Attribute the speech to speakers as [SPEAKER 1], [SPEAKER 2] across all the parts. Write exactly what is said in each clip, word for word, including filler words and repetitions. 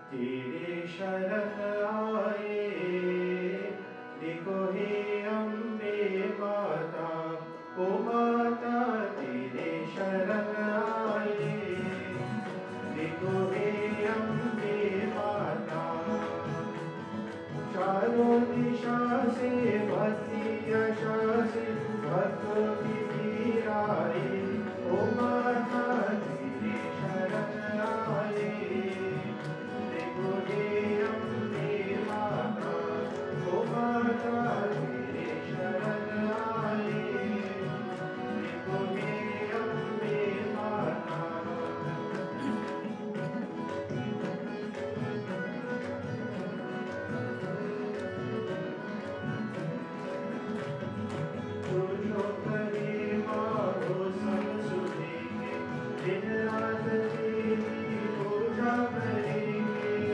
[SPEAKER 1] तेरे शरण आए, देखो हे अम्बे माता, ओ माता तेरे शरण आए, देखो हे अम्बे माता। चारों दिशा से भक्ति आशा से भक्तों की भीड़ आए, ओ माता तेरे शरण आए, देखो हे अम्बे माता, ओ माता तेरे शरण आए, देखो हे अम्बे माता। जो करे माँ वो सब सुनेंगे, दिन रात तेरी पूजा करेंगे।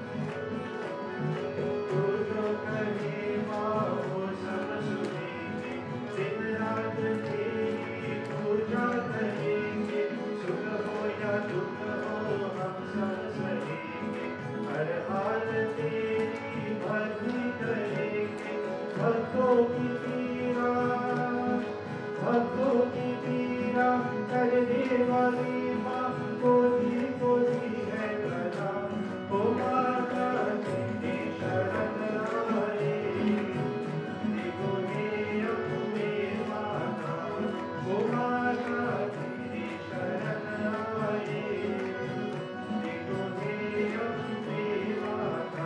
[SPEAKER 1] तू जो करे माँ वो सब सुनेंगे, दिन रात तेरी पूजा करेंगे। सुख हो या दुख हो हम सब सहेंगे, हर हाल तेरी भक्ति करेंगे। भक्तों की पीड़ा भक्तों की पीड़ा करने वाली माँ, कोटि कोटि है प्रणाम, ओ माता तेरे शरण आए, देखो हे अम्बे माता, ओ माता तेरे शरण आए, देखो हे अम्बे माता।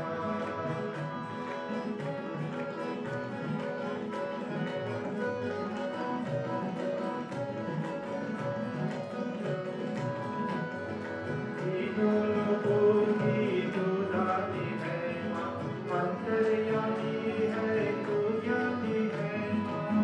[SPEAKER 1] लोगों की तू दानी है माँ, अंतर्यामी है तू ज्ञानी है माँ।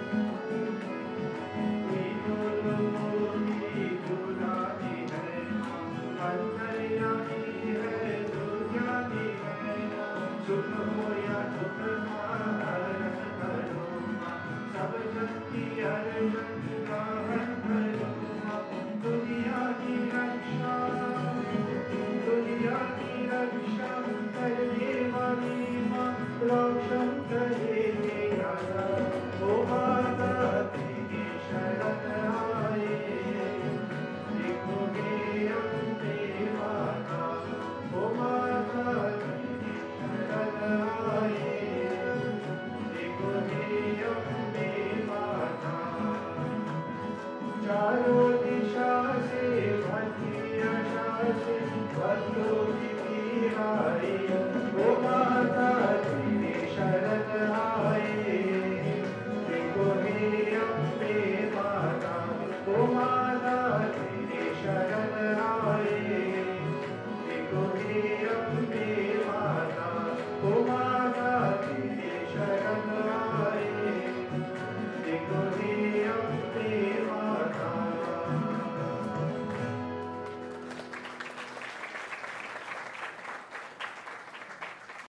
[SPEAKER 1] तीनों लोगों की तू दानी है माँ, अंतर्यामी है तू ज्ञानी है माँ। सुख हो या दुख हरण करो माँ, सब जन की अर्जन ग्रहण करो माँ। दुनिया की रक्षा दुनिया की रक्षा करने वाली माँ, रक्षण करेंगे राजा, ओ माता तेरे शरण आए, देखो हे अम्बे माता, ओ माता तेरे शरण आए, देखो हे अम्बे माता। चारों दिशा से भक्ति आशा से भक्तों की भीड़ आए, ओ